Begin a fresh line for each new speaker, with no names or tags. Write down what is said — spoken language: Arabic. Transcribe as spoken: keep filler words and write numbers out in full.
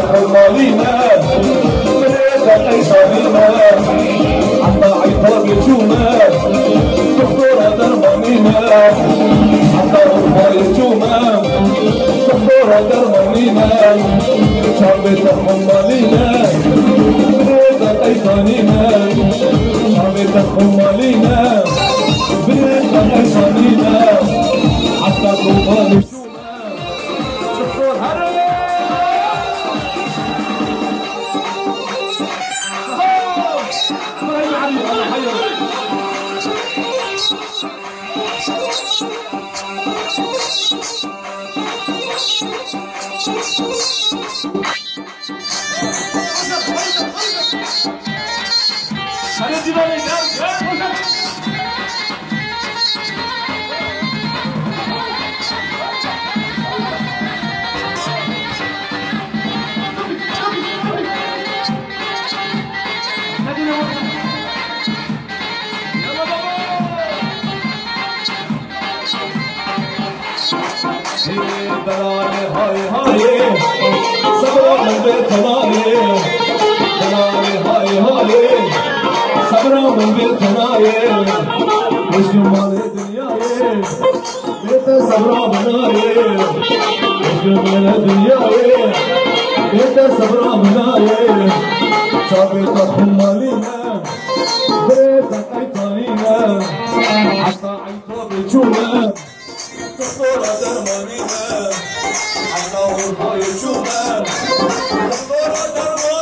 خمالينا بريدة قيصانينا حتى عيطاب يجونا دكتورة درمانينا حتى عيطاب يجونا دكتورة درمانينا شعبة خمالينا بريدة قيصانينا شعبة خمالينا بريدة قيصانينا حتى عيطاب يجونا دكتور هرم Hadi divanı gel. Haye haye, sabramın bir tanaye. Tanaye haye haye, sabramın bir tanaye. Düşmanı dünyayı, bir de sabra banaye. Düşmanı dünyayı, bir de sabra banaye. Çabeta kummalina, bir de kaytanina. Hatta ayta biçuna. دكتورة درمانينا حتى والله يشوفها دكتورة درمانينا